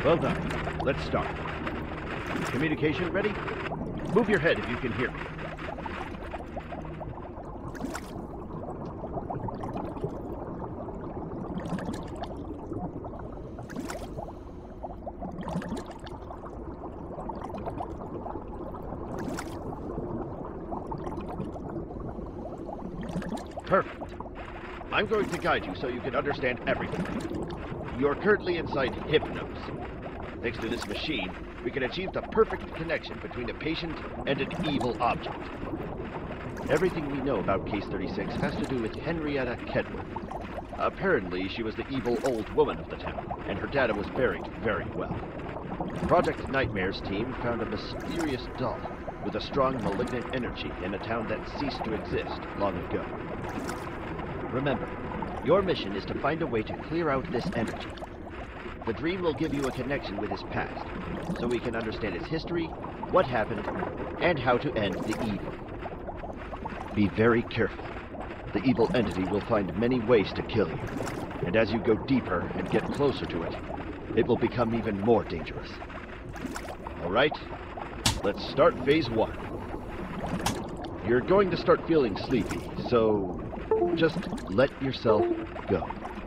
Well done. Let's start. Communication ready? Move your head if you can hear me. Perfect. I'm going to guide you so you can understand everything. You're currently inside Hypnos. Thanks to this machine, we can achieve the perfect connection between a patient and an evil object. Everything we know about Case 36 has to do with Henrietta Kedwin. Apparently, she was the evil old woman of the town, and her data was buried very well. Project Nightmare's team found a mysterious doll with a strong malignant energy in a town that ceased to exist long ago. Remember, your mission is to find a way to clear out this energy. The dream will give you a connection with his past, so we can understand his history, what happened, and how to end the evil. Be very careful. The evil entity will find many ways to kill you, and as you go deeper and get closer to it, it will become even more dangerous. Alright, let's start phase 1. You're going to start feeling sleepy, so just let yourself go.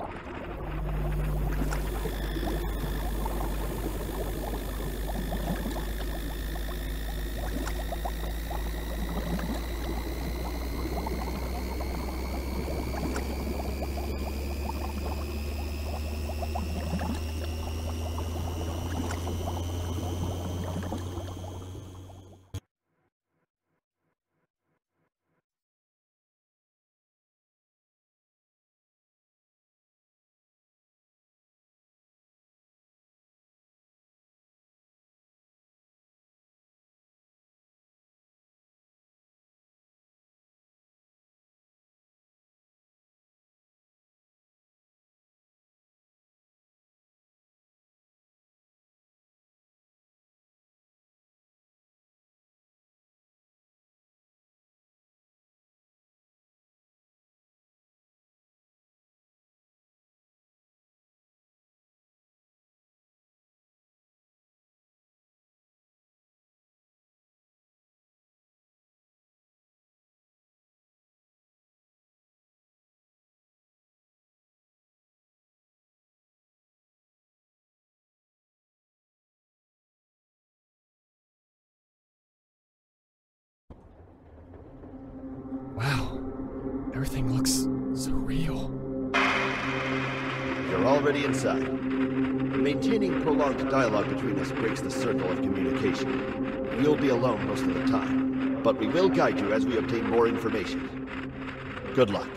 Wow, everything looks so real. You're already inside. Maintaining prolonged dialogue between us breaks the circle of communication. You'll be alone most of the time, but we will guide you as we obtain more information. Good luck.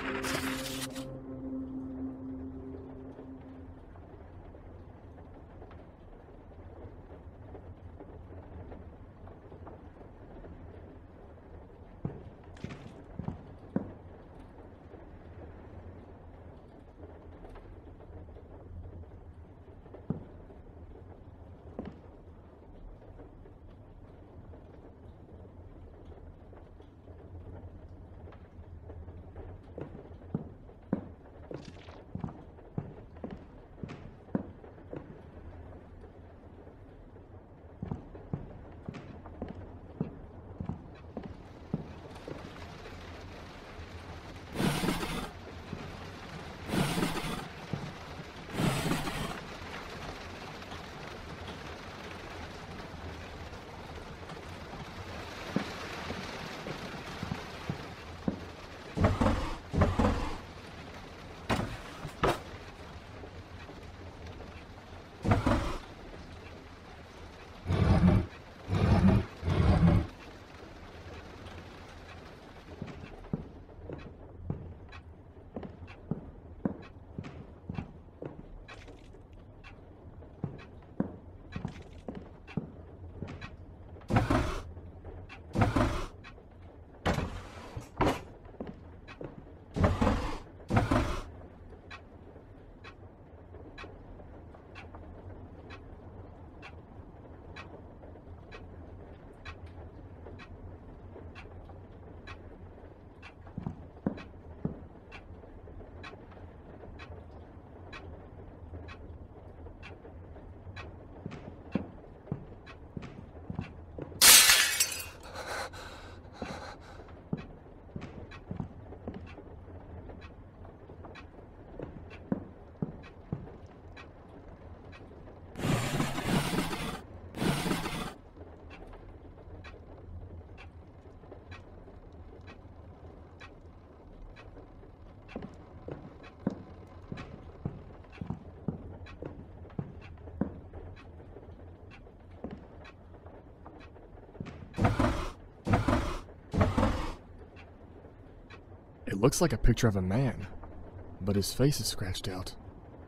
looks like a picture of a man, but his face is scratched out.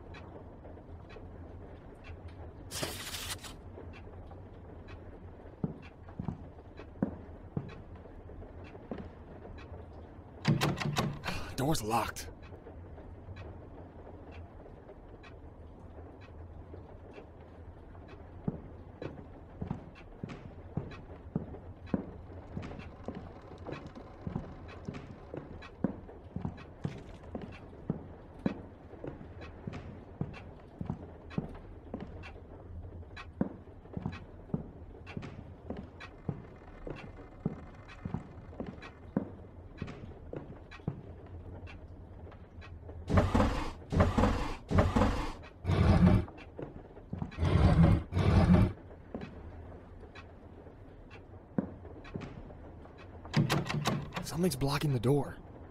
Door's locked. Something's blocking the door.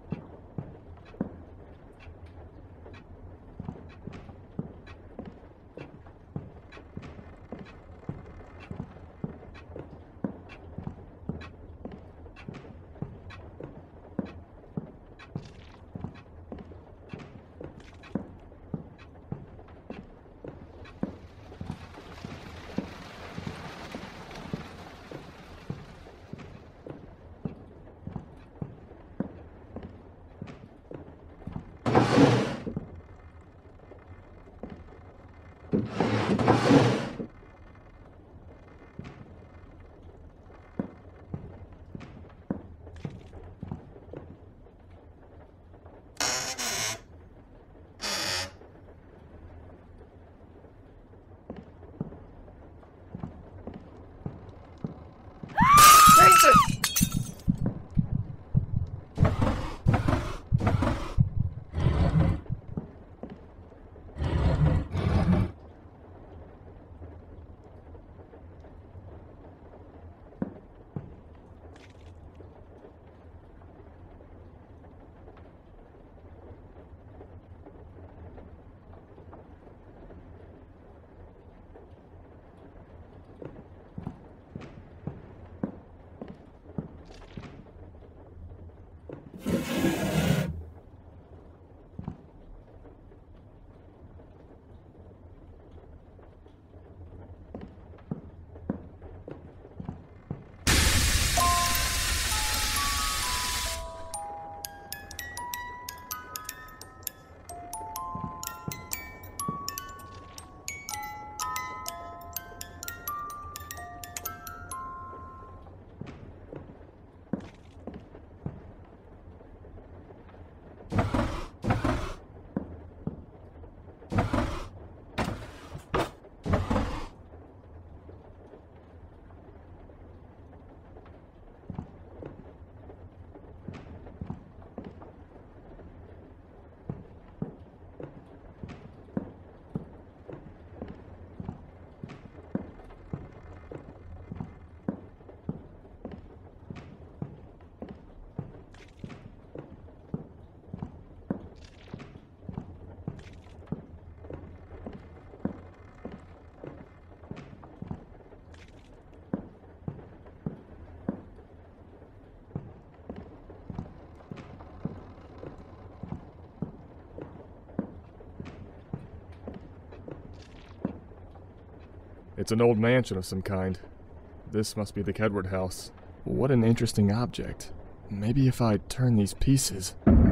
It's an old mansion of some kind. This must be the Kedward house. What an interesting object. Maybe if I turn these pieces...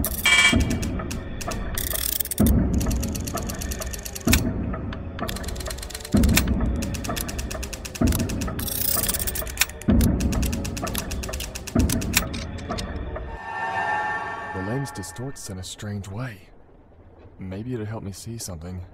The lens distorts in a strange way. Maybe it'll help me see something.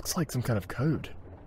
Looks like some kind of code.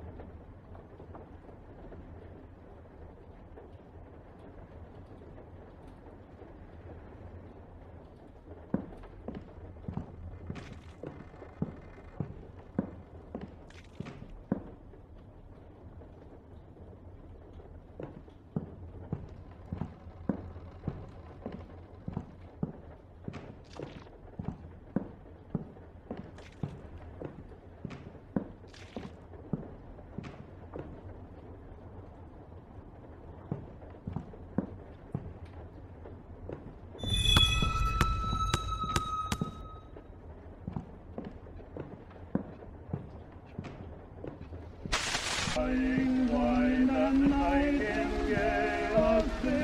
Wine and nightingale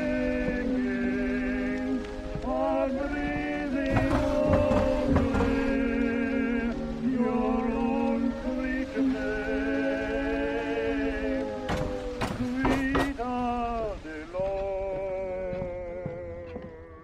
singing, are breathing only your own sweet name, sweet Adelord.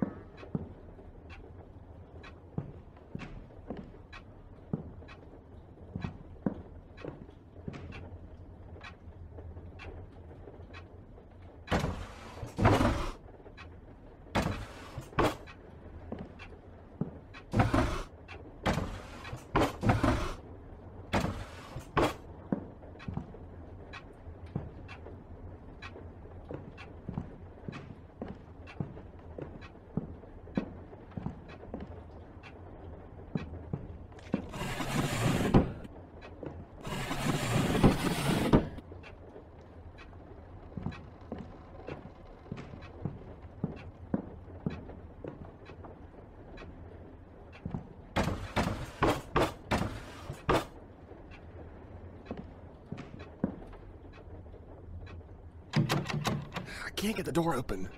I can't get the door open.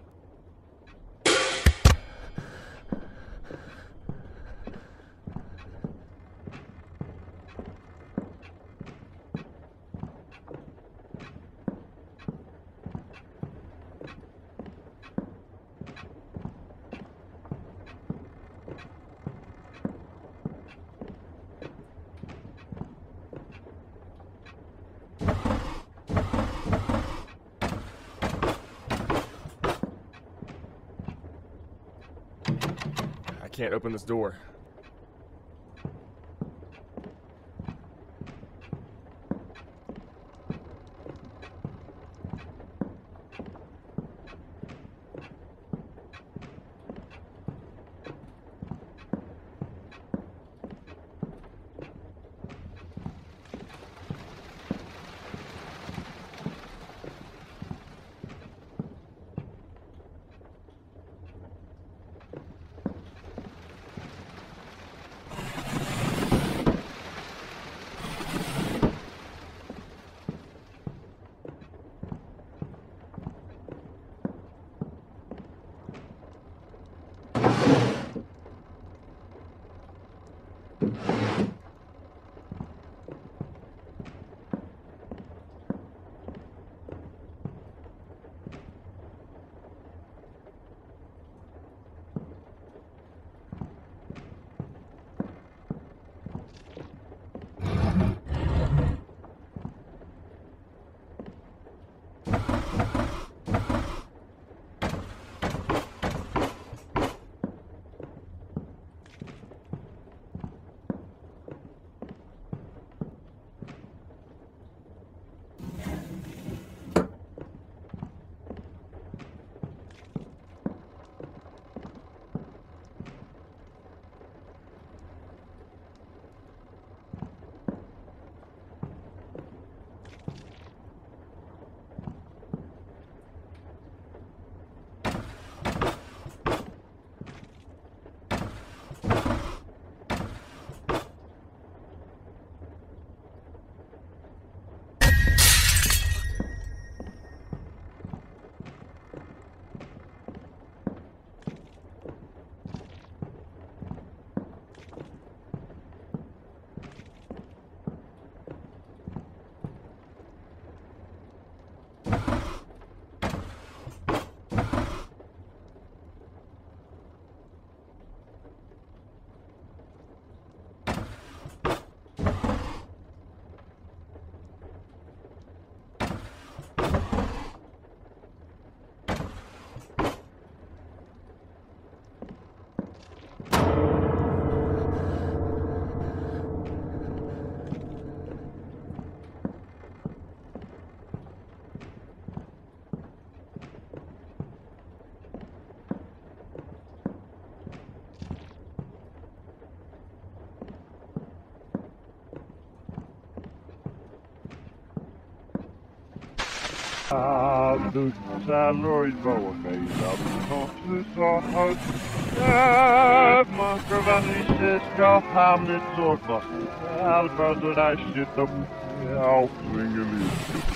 I can't open this door. Du salor bałagajna, nocy zahad. Mankrovanisches Hamlet Zorba. Albrado da shitam. Aufwingeli.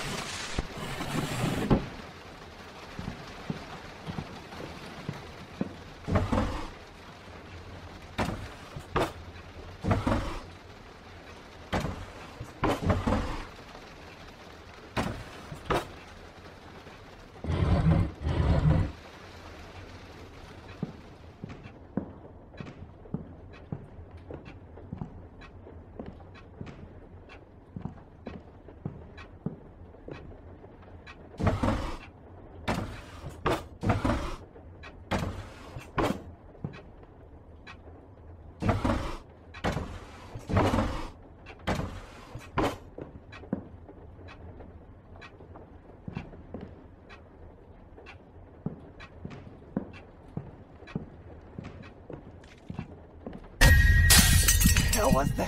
Hell was that?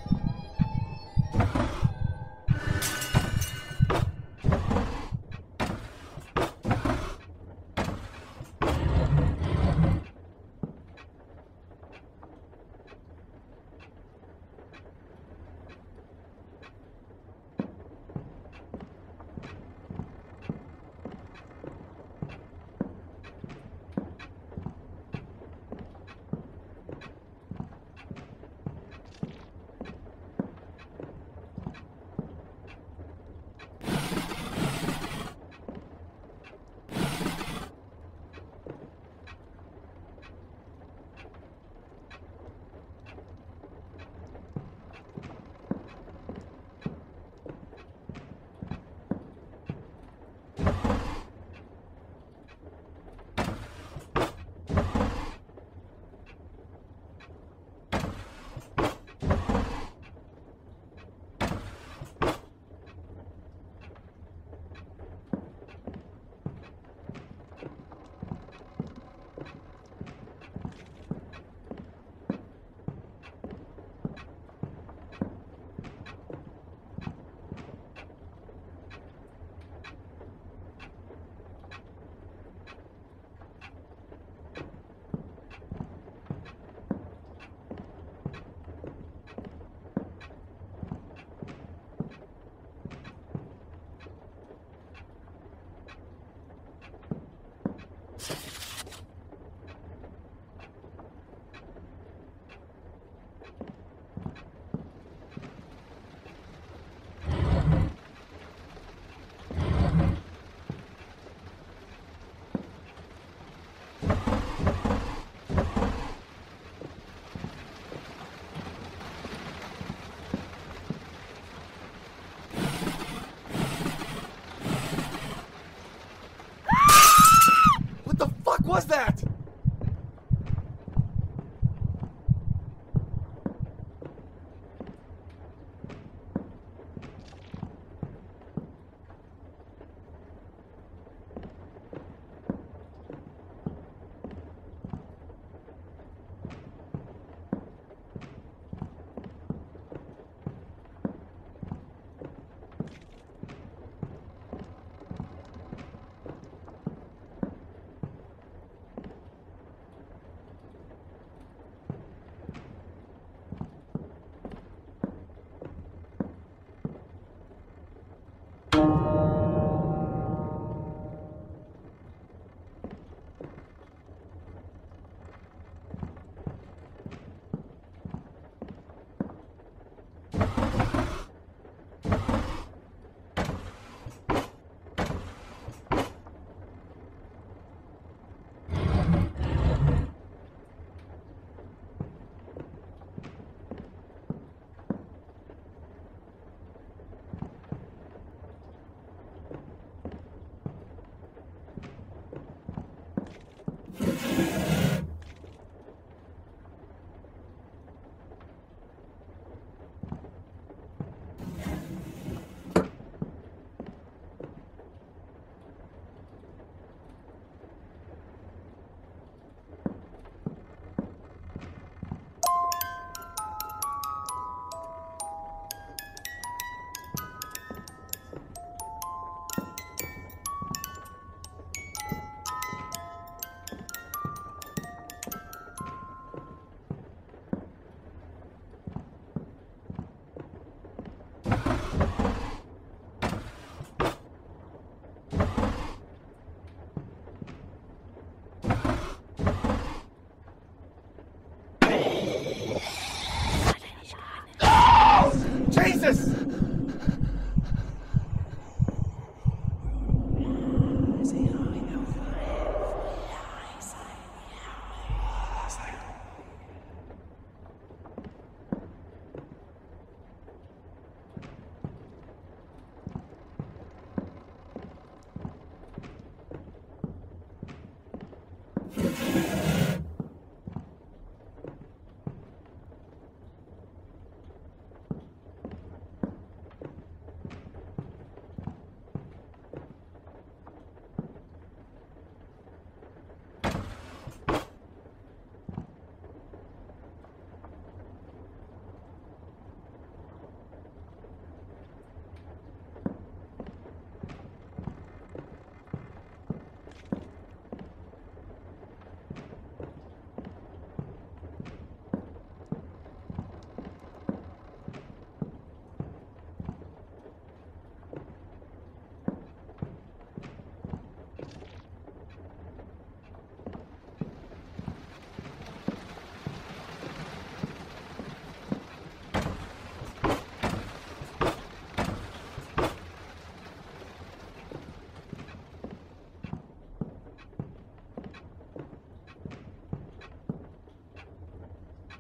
Was that?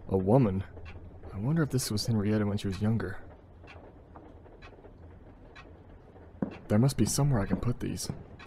A woman? I wonder if this was Henrietta when she was younger. There must be somewhere I can put these.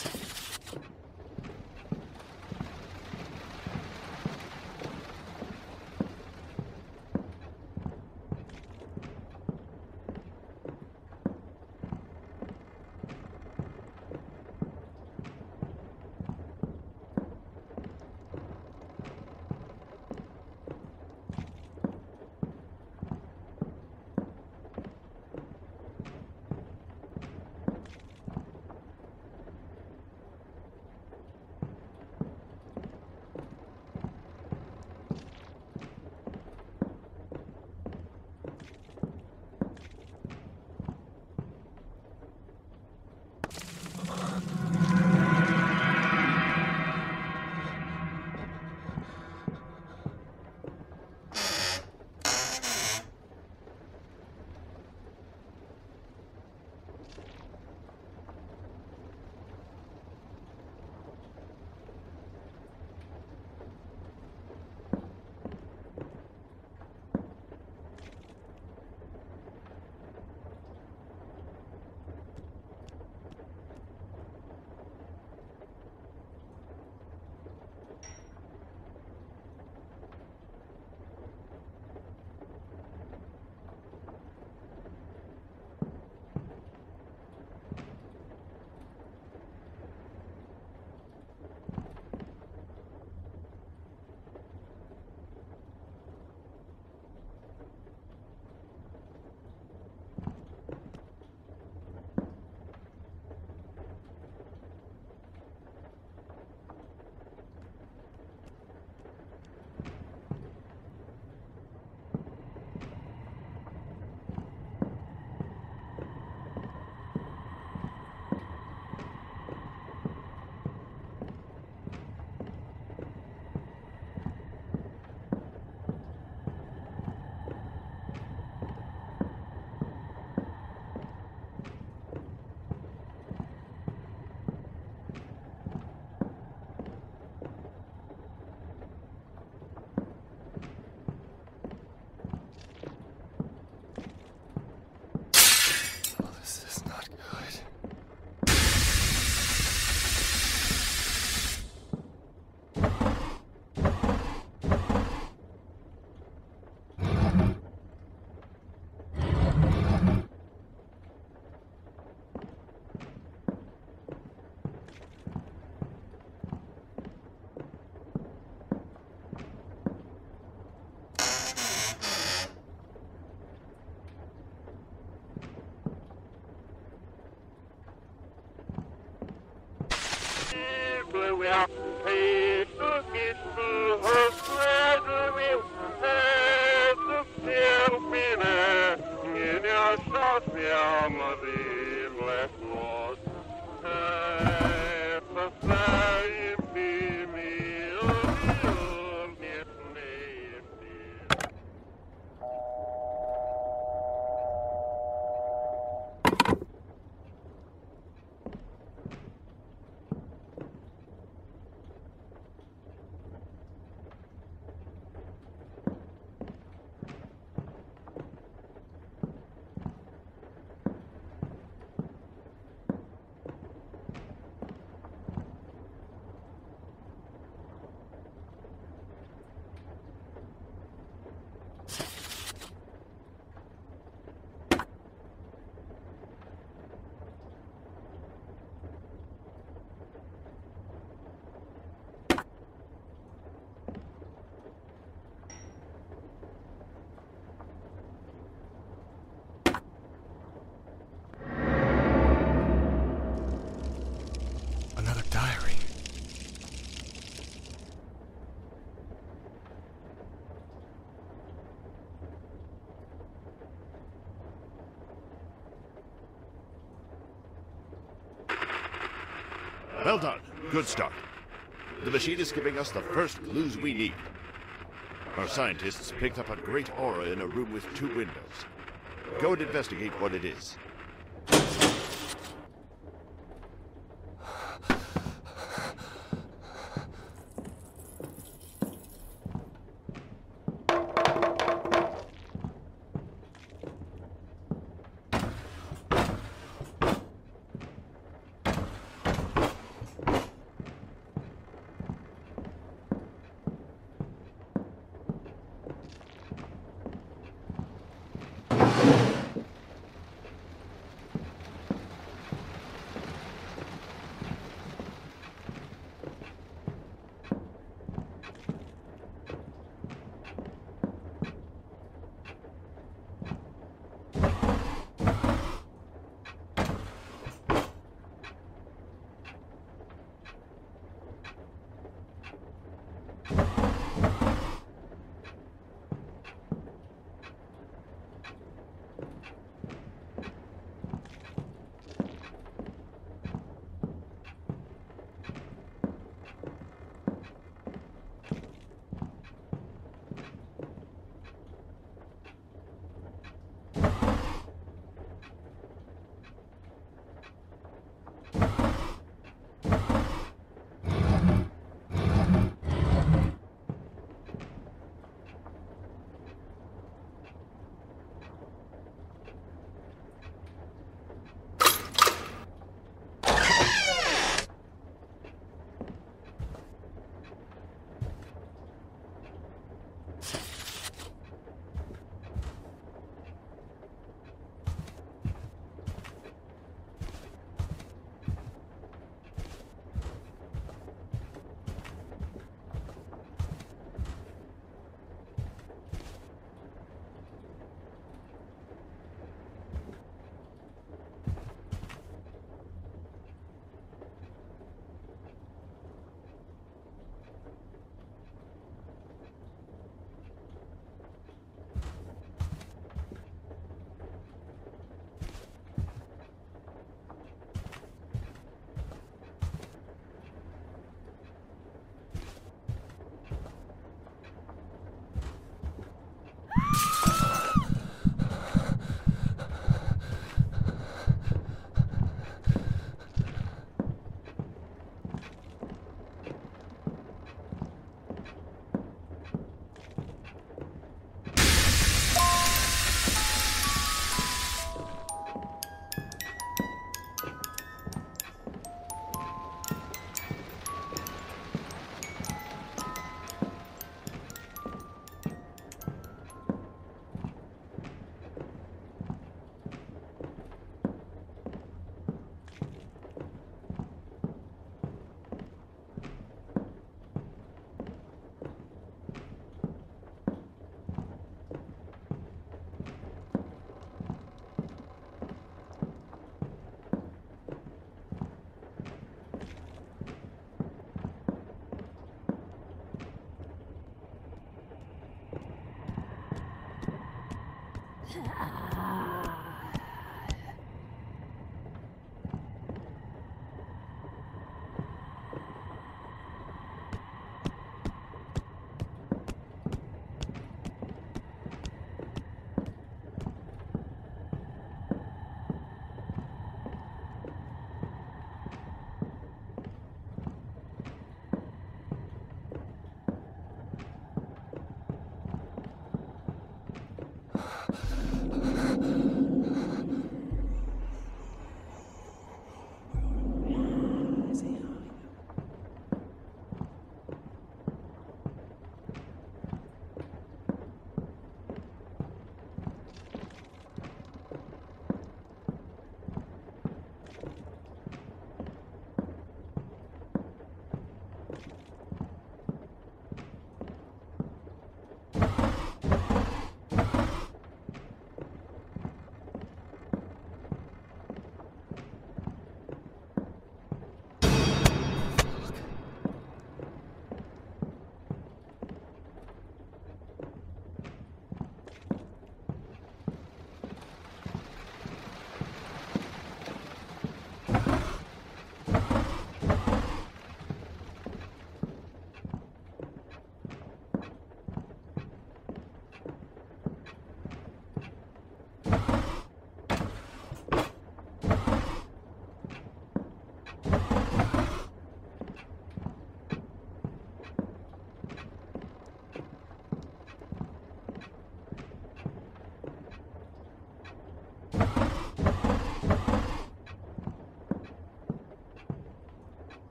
Well done. Good start. The machine is giving us the first clues we need. Our scientists picked up a great aura in a room with 2 windows. Go and investigate what it is.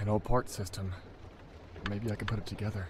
An old part system. Maybe I can put it together.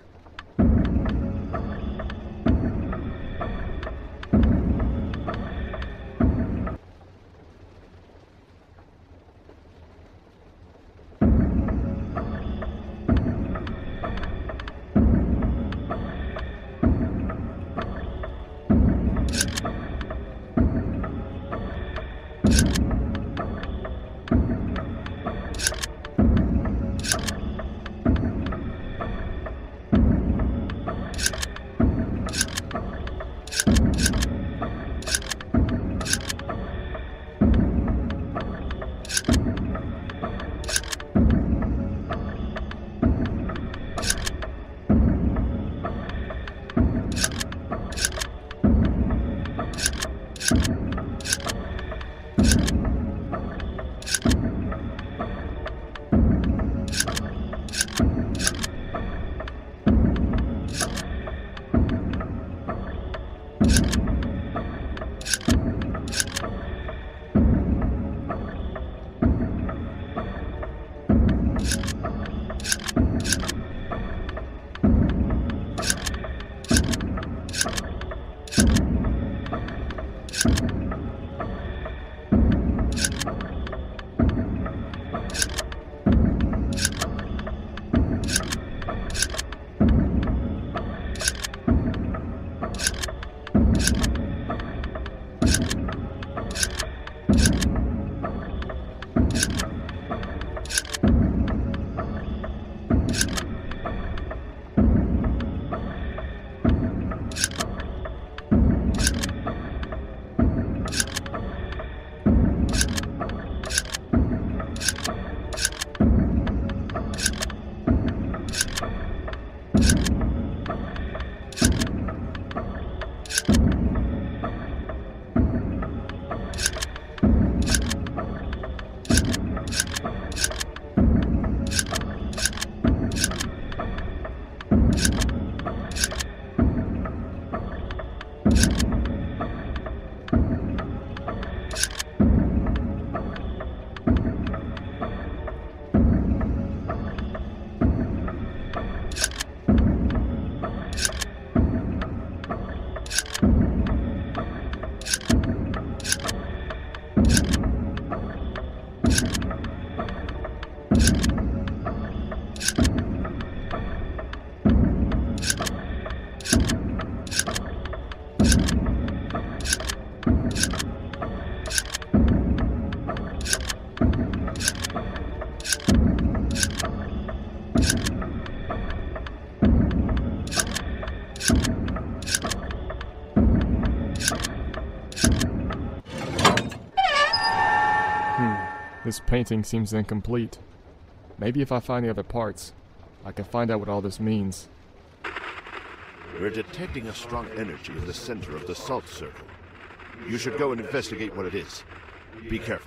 This painting seems incomplete. Maybe if I find the other parts, I can find out what all this means. We're detecting a strong energy in the center of the salt circle. You should go and investigate what it is. Be careful.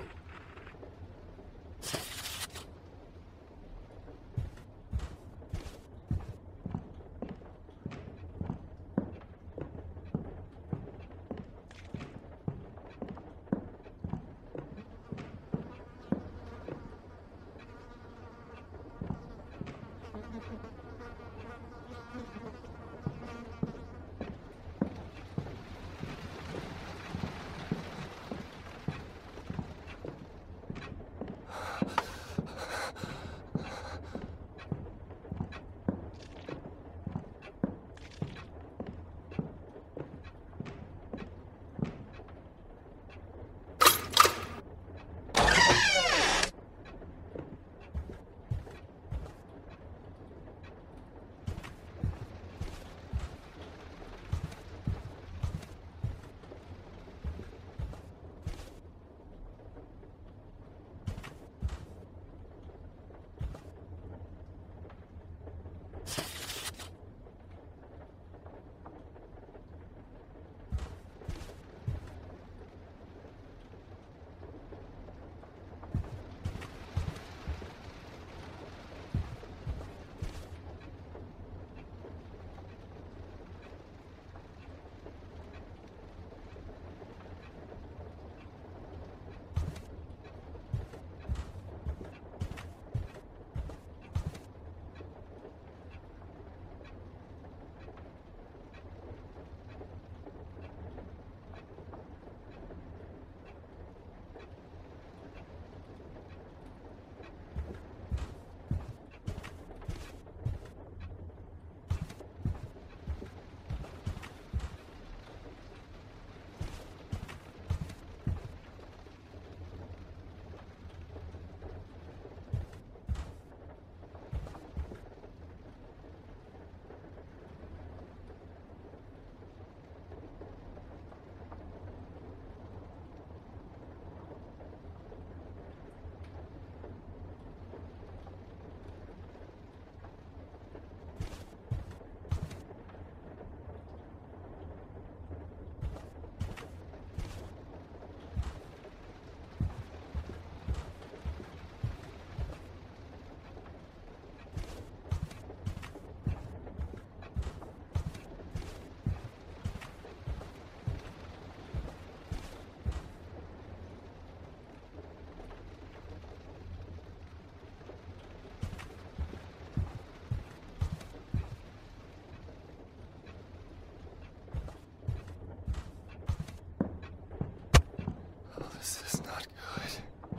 This is not good.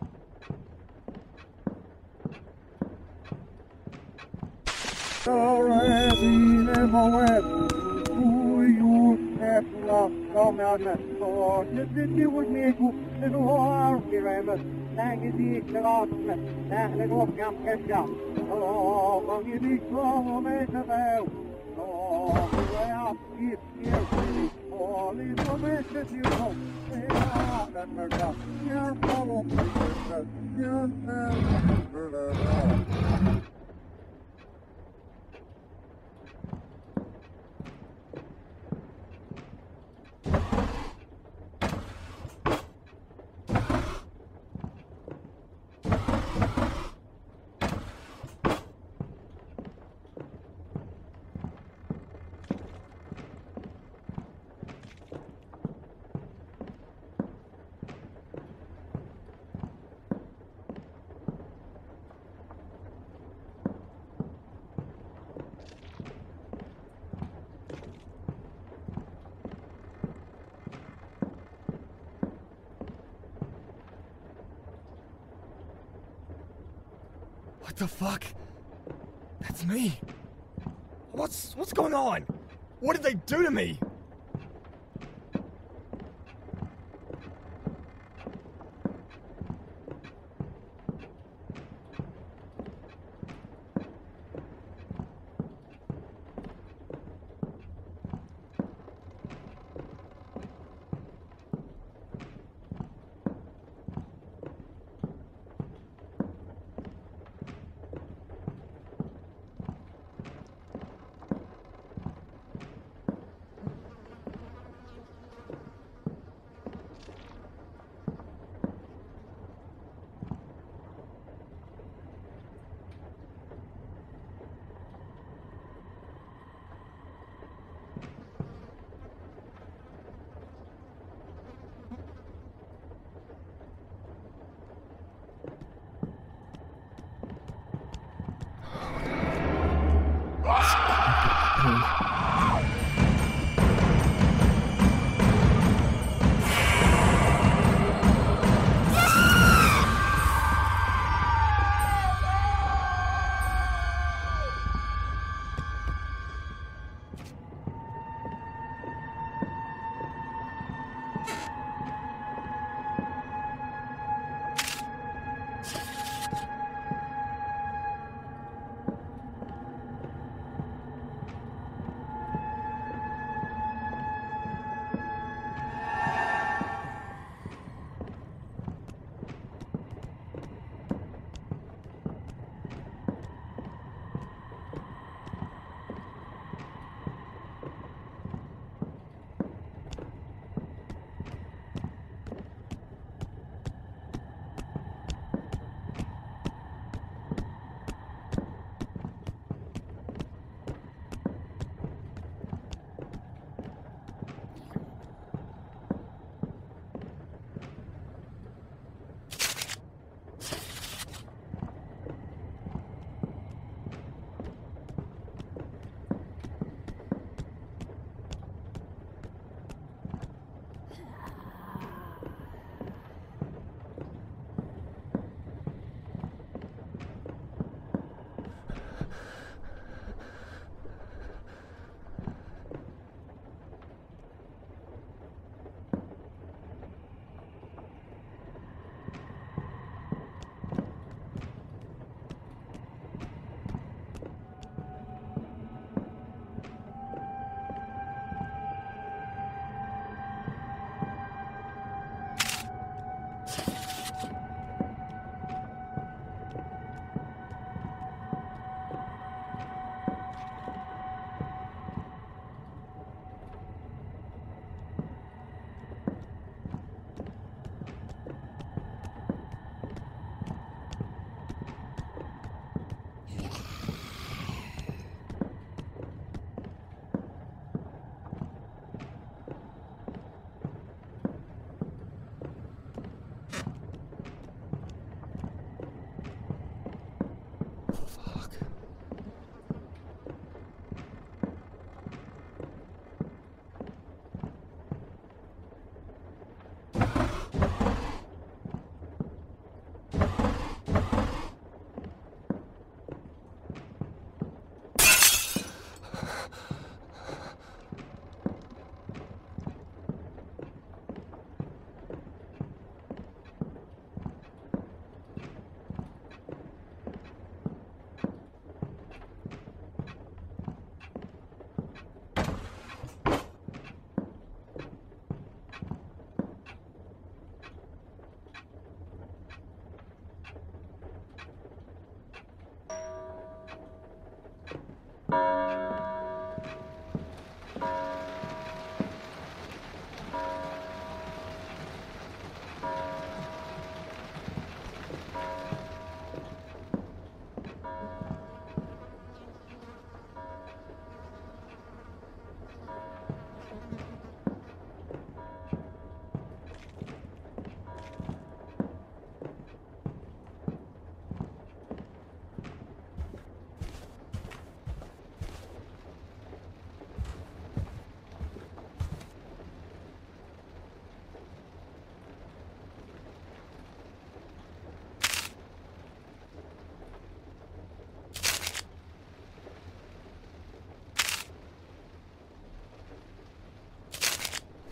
What the fuck? That's me. What's going on? What did they do to me?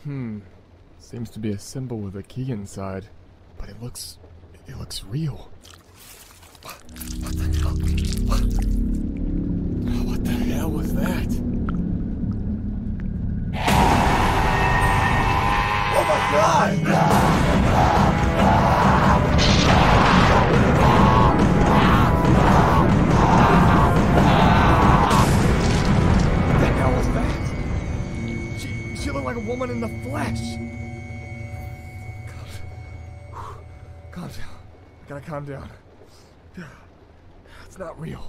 Seems to be a symbol with a key inside, but it looks real. What the hell? What the hell was that? Oh my God! She looked like a woman in the flesh. Calm down. I gotta calm down. It's not real.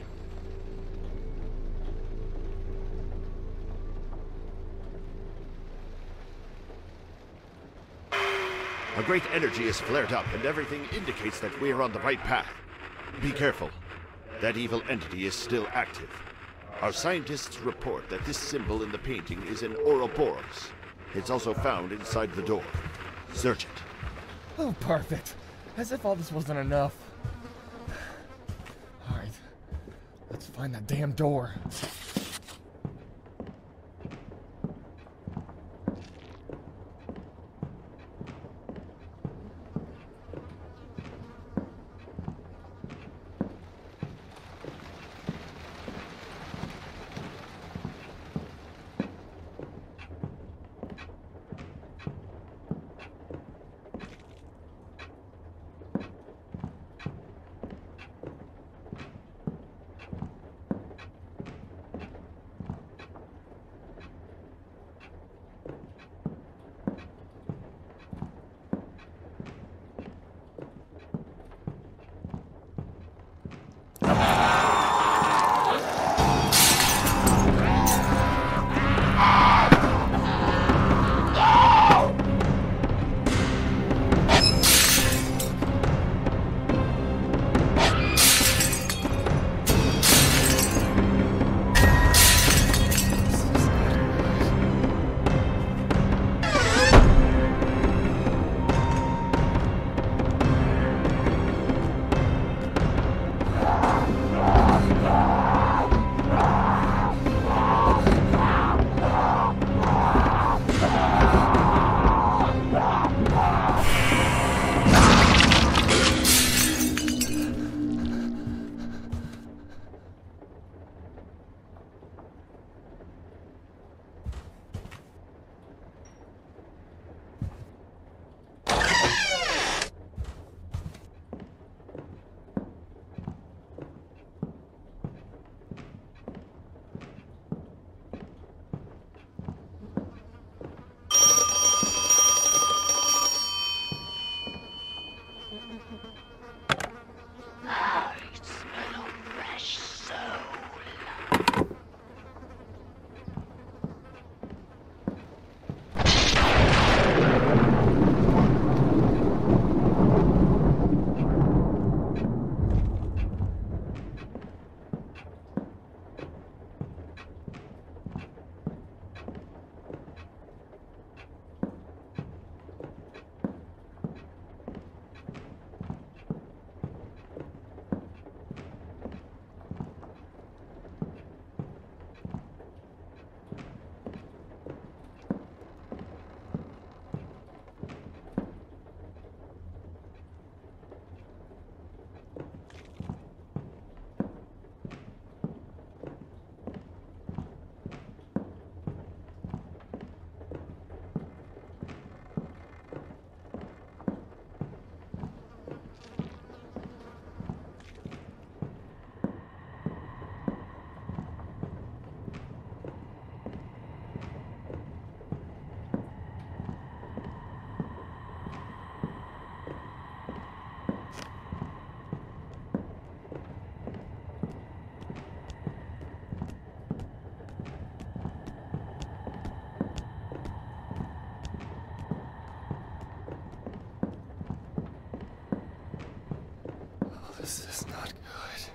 A great energy is flared up, and everything indicates that we are on the right path. Be careful. That evil entity is still active. Our scientists report that this symbol in the painting is an Ouroboros. It's also found inside the door. Search it. Oh, perfect. As if all this wasn't enough. Alright. Let's find that damn door. This is not good.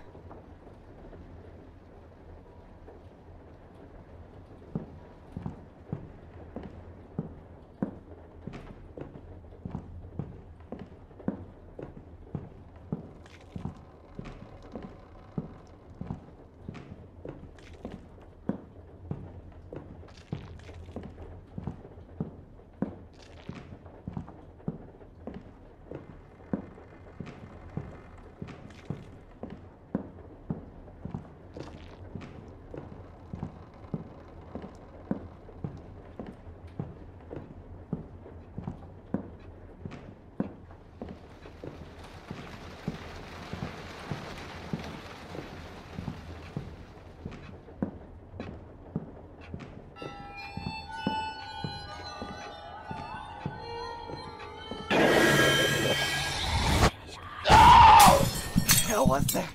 hell was that?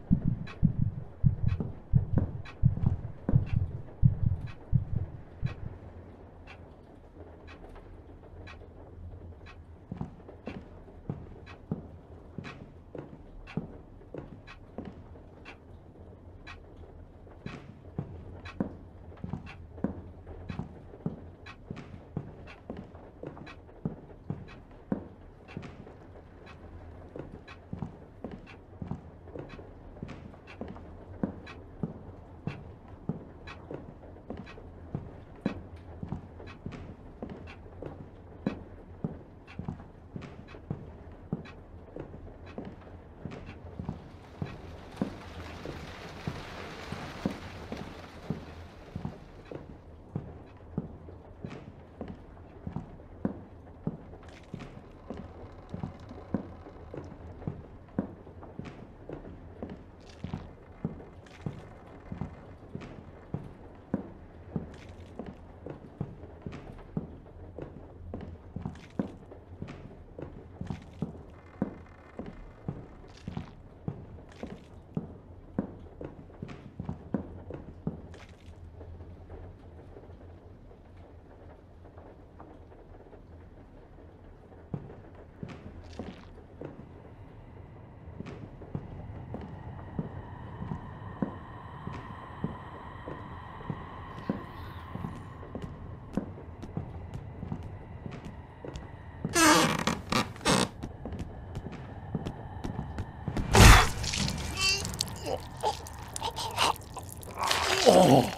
Oh.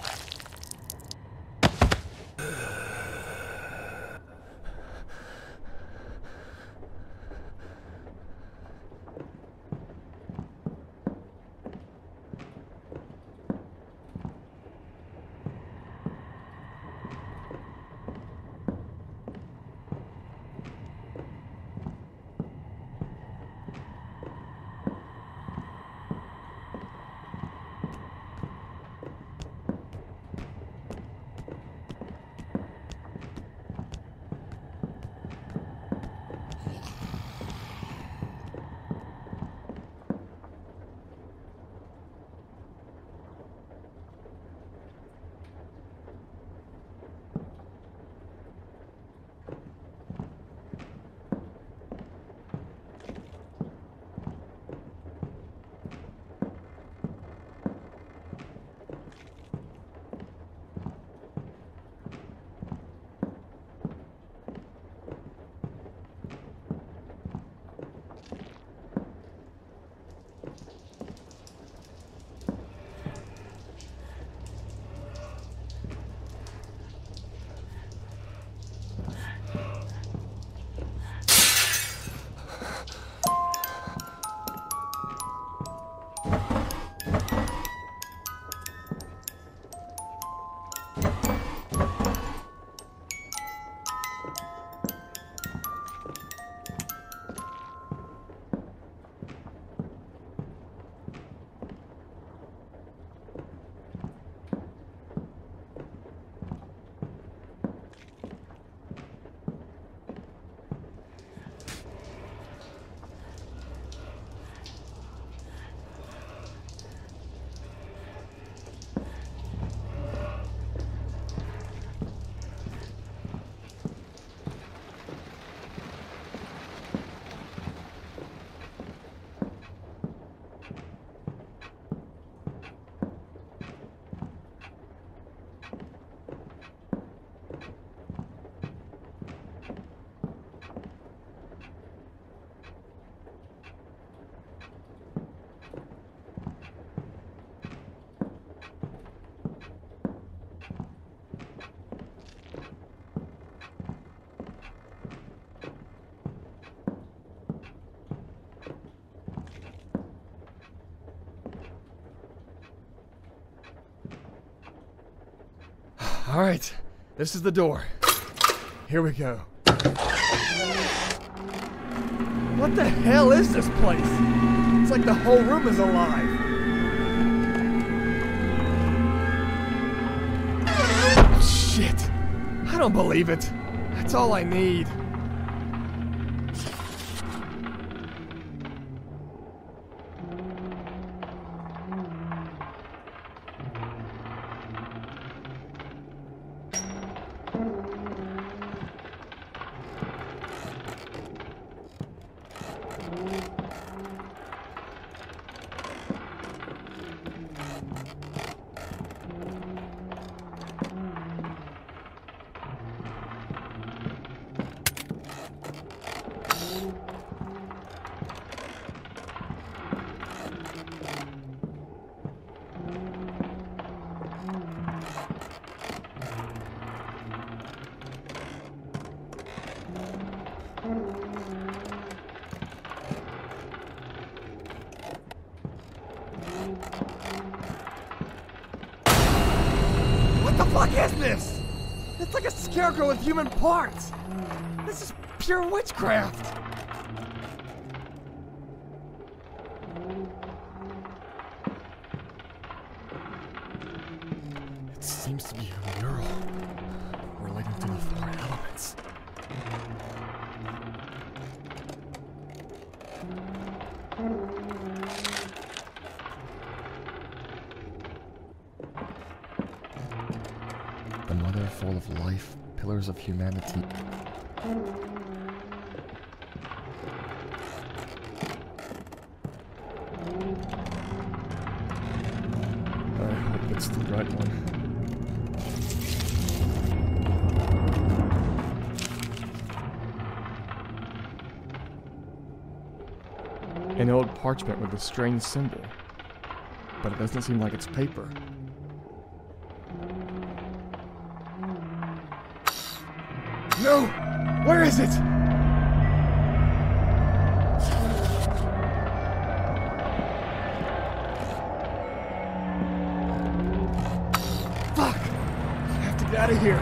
All right, this is the door. Here we go. What the hell is this place? It's like the whole room is alive. Shit. I don't believe it. That's all I need. What the fuck is this? It's like a scarecrow with human parts. This is pure witchcraft. It seems to be a mural relating to the four elements. A mother full of life, pillars of humanity. I hope it's the right one. An old parchment with a strange symbol, but it doesn't seem like it's paper. No! Where is it? Fuck! I have to get out of here.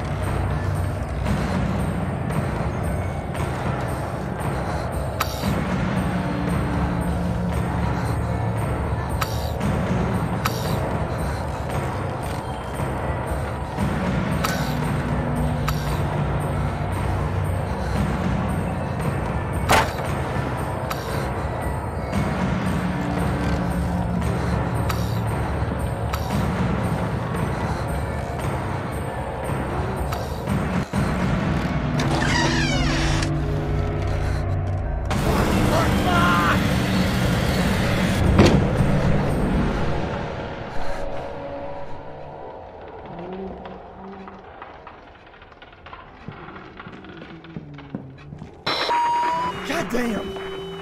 Damn!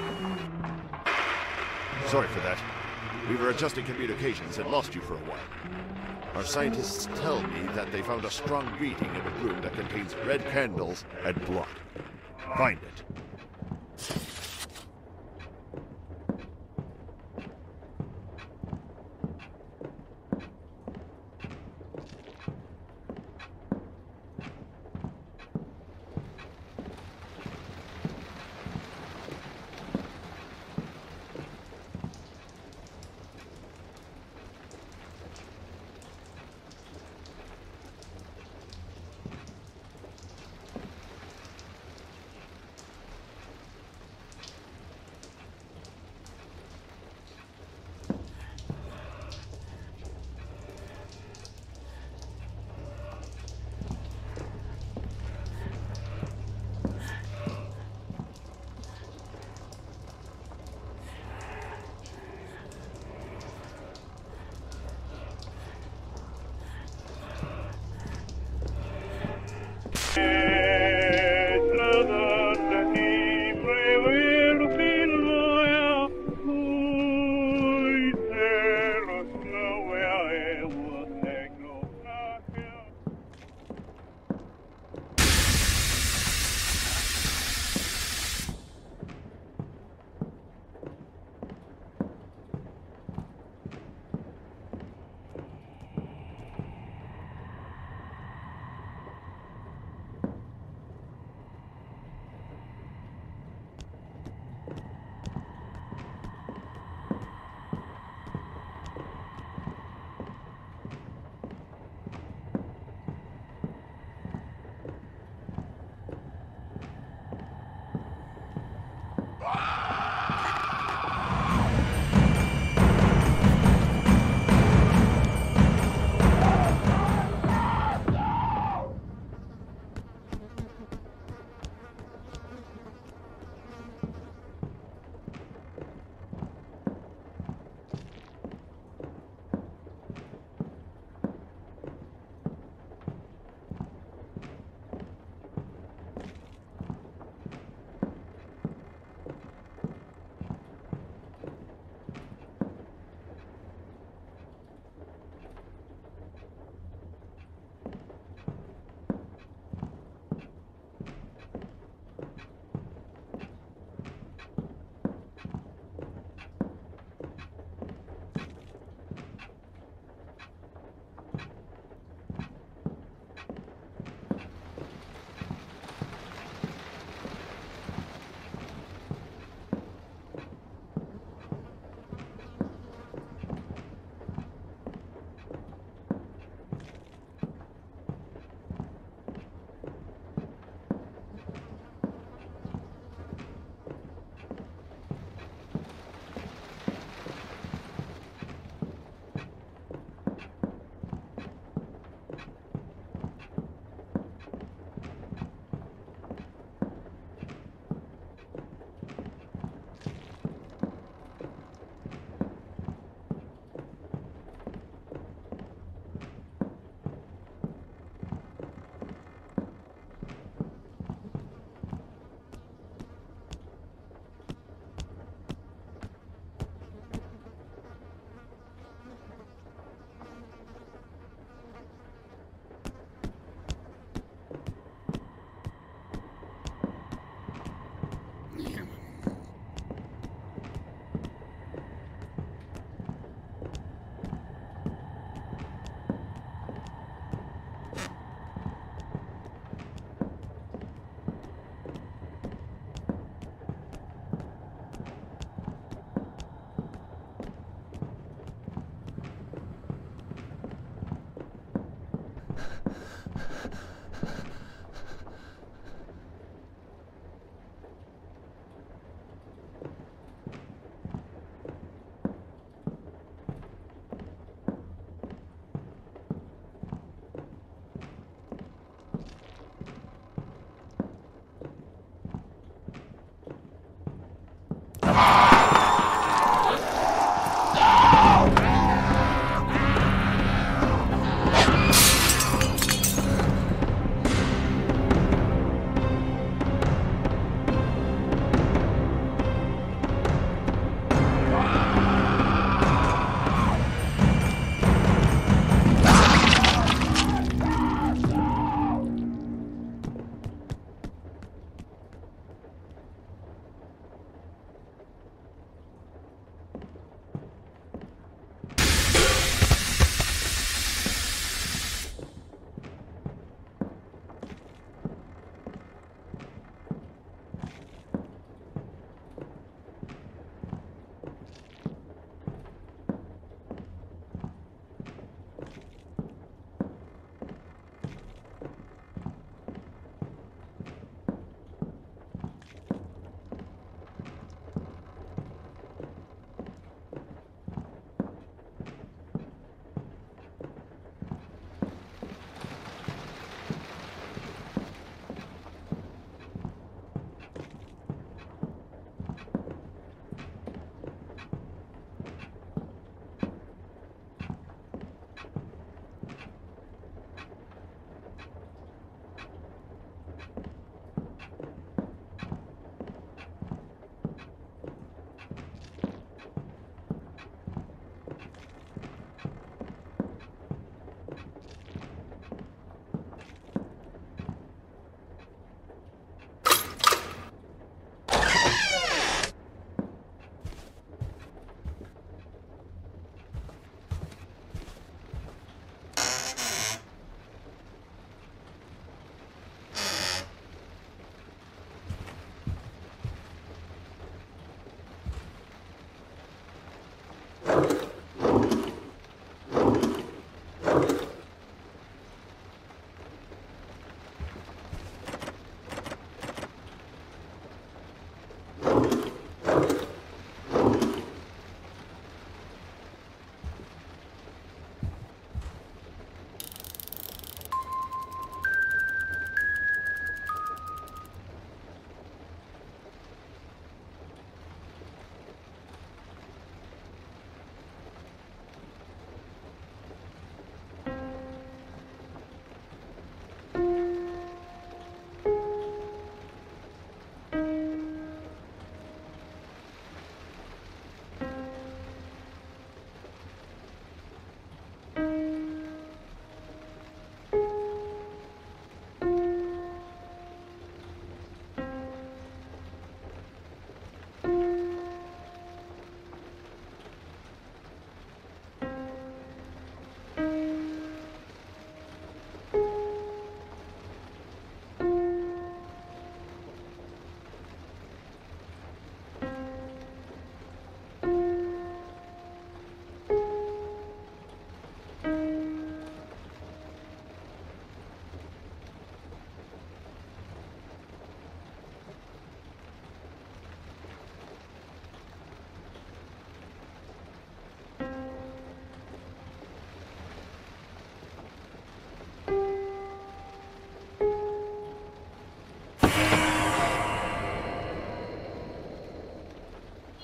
Sorry for that. We were adjusting communications and lost you for a while. Our scientists tell me that they found a strong reading in a room that contains red candles and blood. Find it.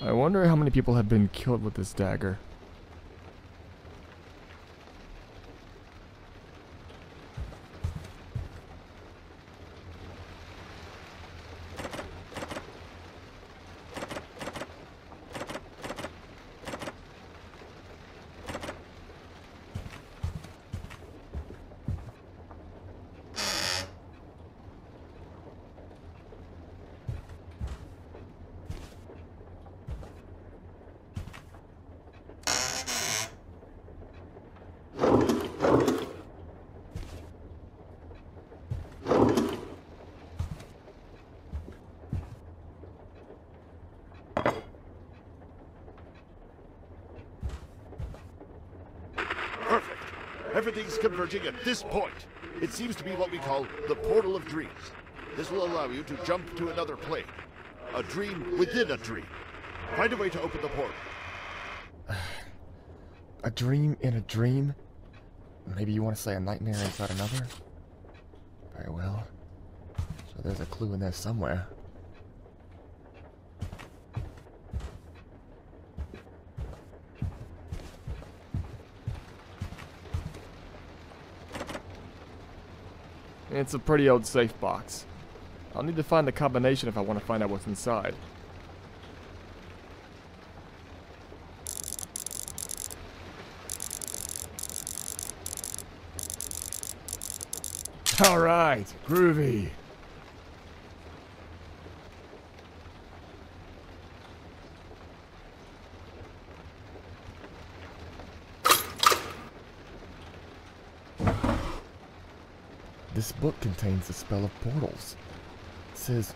I wonder how many people have been killed with this dagger. Perfect. Everything's converging at this point. It seems to be what we call the Portal of Dreams. This will allow you to jump to another plane. A dream within a dream. Find a way to open the portal. A dream in a dream? Maybe you want to say a nightmare inside another? Very well. So there's a clue in there somewhere. It's a pretty old safe box. I'll need to find the combination if I want to find out what's inside. Alright, groovy. This book contains the spell of portals. It says...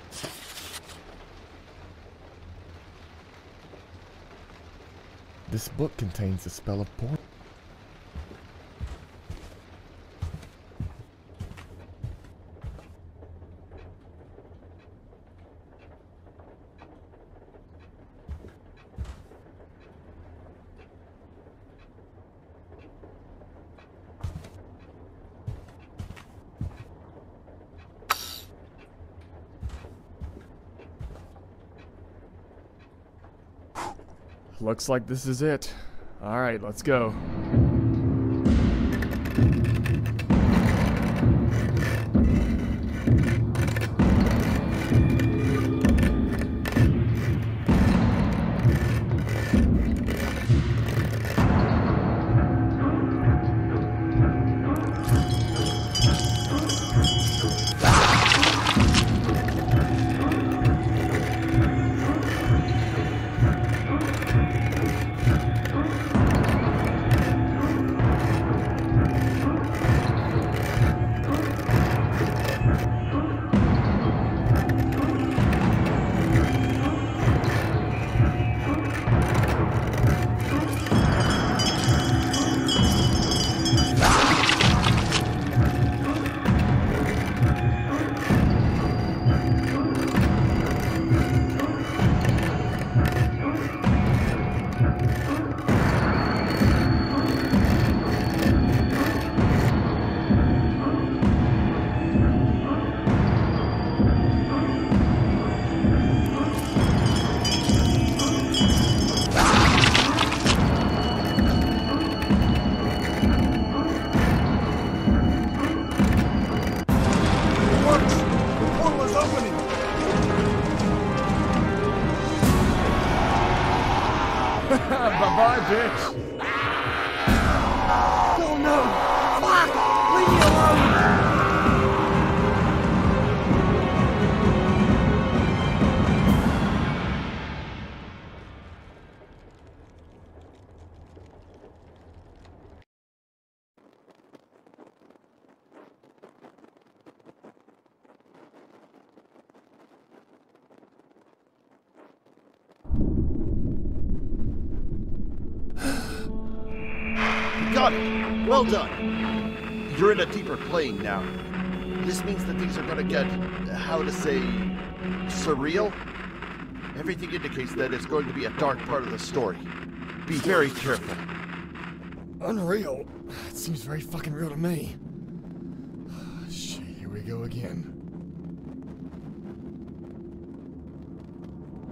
This book contains the spell of portals. Looks like this is it. Alright, let's go. Bye-bye, bitch. Oh no! Fuck! Leave me alone! Got it! Well done! You're in a deeper plane now. This means that things are gonna get, how to say, surreal? Everything indicates that it's going to be a dark part of the story. Be very careful. Unreal? It seems very fucking real to me. Shit, here we go again.